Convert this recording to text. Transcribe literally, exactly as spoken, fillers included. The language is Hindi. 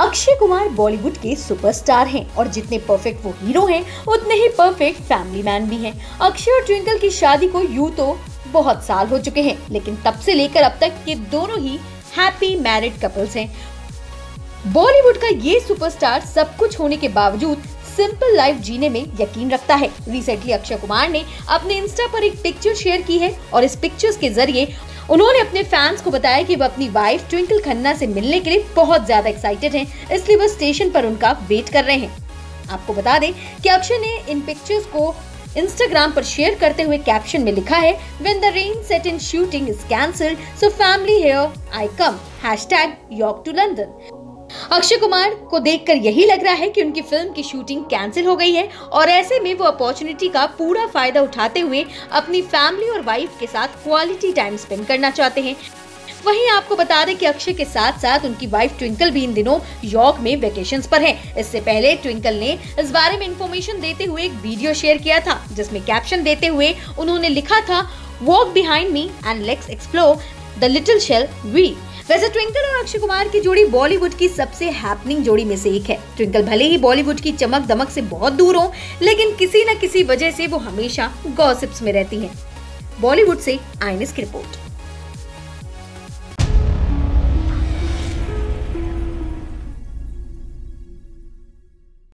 अक्षय कुमार बॉलीवुड के सुपरस्टार हैं और जितने परफेक्ट वो हीरो हैं उतने ही परफेक्ट फैमिली मैन भी हैं। अक्षय और ट्विंकल की शादी को यूं तो बहुत साल हो चुके हैं, लेकिन तब से लेकर अब तक ये दोनों ही हैप्पी मैरिड कपल्स हैं। बॉलीवुड का ये सुपरस्टार सब कुछ होने के बावजूद सिंपल लाइफ जीने में यकीन रखता है। रिसेंटली अक्षय कुमार ने अपने इंस्टा पर एक पिक्चर शेयर की है और इस पिक्चर्स के जरिए उन्होंने अपने फैंस को बताया कि वो अपनी वाइफ ट्विंकल खन्ना से मिलने के लिए बहुत ज्यादा एक्साइटेड हैं, इसलिए वो स्टेशन पर उनका वेट कर रहे हैं। आपको बता दें कि अक्षय ने इन पिक्चर्स को इंस्टाग्राम पर शेयर करते हुए कैप्शन में लिखा है, When the rain set in shooting is cancelled, so family here I come. Hashtag York to London. Akshay Kumar को देखकर यही लग रहा है कि उनकी फिल्म की शूटिंग कैंसिल हो गई है और ऐसे में वो अपॉर्चुनिटी का पूरा फायदा उठाते हुए अपनी फैमिली और वाइफ के साथ क्वालिटी टाइम स्पेंड करना चाहते हैं। वहीं आपको बता दें कि अक्षय के साथ साथ उनकी वाइफ ट्विंकल भी इन दिनों यॉर्क में वेकेशंस पर हैं। इससे पहले ट्विंकल ने इस बारे में इंफॉर्मेशन देते हुए एक वीडियो शेयर किया था, जिसमें कैप्शन देते हुए उन्होंने लिखा था, walk behind me and let's explore the little shell we. वैसे ट्विंकल और अक्षय कुमार की जोड़ी बॉलीवुड की सबसे हैपनिंग जोड़ी में से एक है। ट्विंकल भले ही बॉलीवुड की चमक दमक से बहुत दूर हो, लेकिन किसी न किसी वजह से वो हमेशा गॉसिप्स में रहती हैं। बॉलीवुड से आई एन एस की रिपोर्ट।